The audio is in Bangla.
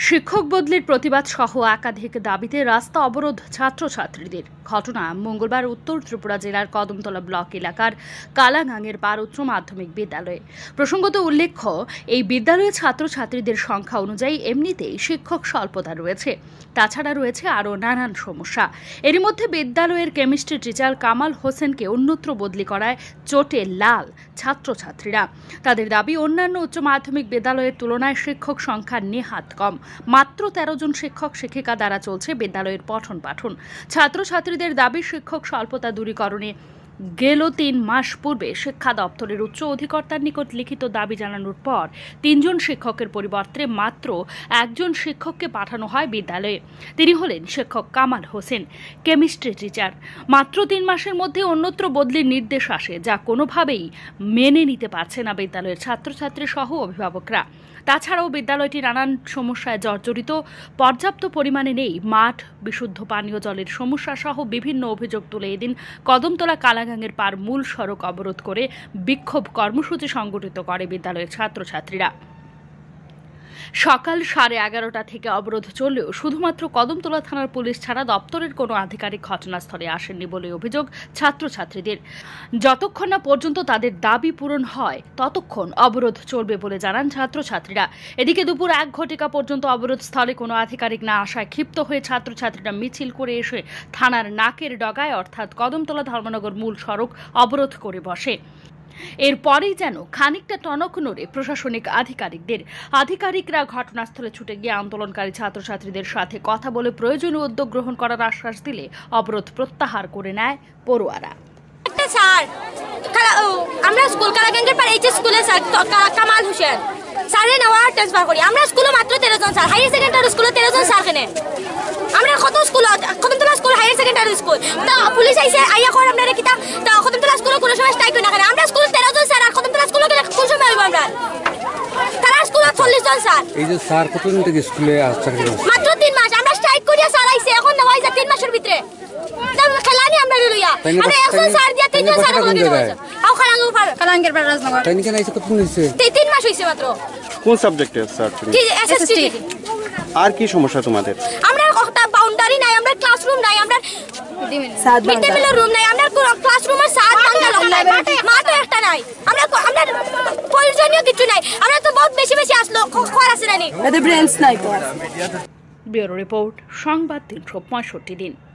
শিক্ষক বদলির প্রতিবাদ সহ একাধিক দাবিতে রাস্তা অবরোধ ছাত্রছাত্রীদের। ঘটনা মঙ্গলবার উত্তর ত্রিপুরা জেলার কদমতল ব্লক এলাকার কালাগাঙের পার উচ্চ মাধ্যমিক বিদ্যালয়ে। প্রসঙ্গত উল্লেখ্য, এই বিদ্যালয়ে ছাত্রছাত্রীদের সংখ্যা অনুযায়ী এমনিতেই শিক্ষক স্বল্পতা রয়েছে, তাছাড়া রয়েছে আরও নানান সমস্যা। এরই মধ্যে বিদ্যালয়ের কেমিস্ট্রি টিচার কামাল হোসেনকে অন্যত্র বদলি করায় চোটে লাল ছাত্রছাত্রীরা। তাদের দাবি, অন্যান্য উচ্চ মাধ্যমিক বিদ্যালয়ের তুলনায় শিক্ষক সংখ্যা নেহাত কম। মাত্র 13 জন শিক্ষক শিক্ষিকা দ্বারা চলছে বিদ্যালয়ের পঠন পাঠন। ছাত্রছাত্রীদের দাবি, শিক্ষক স্বল্পতা দূরীকরণে গেল 3 মাস পূর্বে শিক্ষা দপ্তরের উচ্চ অধিকর্তার নিকট লিখিত দাবি জানানোর পর 3 জন শিক্ষকের পরিবর্তে মাত্র 1 জন শিক্ষককে পাঠানো হয় বিদ্যালয়ে। তিনি হলেন শিক্ষক কামাল হোসেন, কেমিস্ট্রি টিচার। মাত্র 3 মাসের মধ্যে অন্যত্র বদলির নির্দেশ আসে, যা কোনোভাবেই মেনে নিতে পারছে না বিদ্যালয়ের ছাত্রছাত্রী সহ অভিভাবকরা। তাছাড়াও বিদ্যালয়টি নানান সমস্যায় জর্জরিত। পর্যাপ্ত পরিমাণে নেই মাঠ, বিশুদ্ধ পানীয় জলের সমস্যা সহ বিভিন্ন অভিযোগ তুলে এদিন কদমতলা কালাগাঙের পার মূল সড়ক অবরোধ করে বিক্ষোভ কর্মসূচি সংগঠিত করে বিদ্যালয়ের ছাত্রছাত্রীরা। সকাল 11:30 থেকে অবরোধ চললেও শুধুমাত্র কদমতলা থানার পুলিশ ছাড়া দপ্তরের কোনো আধিকারিক ঘটনাস্থলে আসেননি বলে অভিযোগ ছাত্রছাত্রীদের। যতক্ষণ না পর্যন্ত তাদের দাবি পূরণ হয় ততক্ষণ অবরোধ চলবে বলে জানান ছাত্রছাত্রীরা। এদিকে দুপুর 1 ঘটিকা পর্যন্ত অবরোধ স্থলে কোনো আধিকারিক না আসায় ক্ষিপ্ত হয়ে ছাত্রছাত্রীরা মিছিল করে এসে থানার নাকের ডগায় অর্থাৎ কদমতলা ধর্মনগর মূল সড়ক অবরোধ করে বসে। এরপরেই যেন খানিকটা টনক নড়ে প্রশাসনিক আধিকারিকরা ঘটনাস্থলে ছুটে গিয়ে আন্দোলনকারী ছাত্রছাত্রীদের সাথে কথা বলে প্রয়োজনীয় উদ্যোগ গ্রহণ করার আশ্বাস দিলে অবরোধ প্রত্যাহার করে নেয় পড়ুয়ারা। আমরা স্কুল কালাগাঙ্গের পার এইচএস স্কুলে কামাল হোসেন স্যারে নেওয়া ট্রান্সফার করি। আমরা স্কুলে মাত্র 13 জন স্যার, হাইয়ার সেকেন্ডারি স্কুলে 13 জন স্যার কেনে। আমরা কত school, Kadamtala school higher secondary school, তা পুলিশ আইছে আইয়া কর আমরা কিতা, তা কদমতলা স্কুলে কোনো সময় স্ট্রাইক না করে। আমরা স্কুলে 13 জন স্যার, আর কদমতলা স্কুলে কোন সময় হইব? আমরা তারা স্কুলে 40 জন স্যার। এই যে স্যার কতদিন থেকে স্কুলে আসছেন? মাত্র 3 মাস। আমরা স্ট্রাইক করিয়া স্যার আইছে, এখন না হইছে 3 মাসের ভিতরে। খেলানি আমরা লইয়া আমরা একজন স্যার দিয়া 3 জন স্যার করে দিয়েছে। আও কালাঙ্গের পার রাজনগর। তাই নাকি আইছে কতদিন হইছে? 3 মাস হইছে মাত্র। কোন সাবজেক্টে স্যার? এসএসটি। আর কি সমস্যা তোমাদের? আমরা একটা বাউন্ডারি নাই, আমরা ক্লাসরুম নাই, আমরা মিড ডে মিলের রুম নাই, আমরা ক্লাসরুমের সাত ভাঙা লোক নাই, মাঠও একটা নাই, আমরা প্রয়োজনীয় কিছু নাই। আমরা তো বহুত বেশি আসলো খর আছে না নি, ব্যুরো রিপোর্ট, সংবাদ 365 দিন।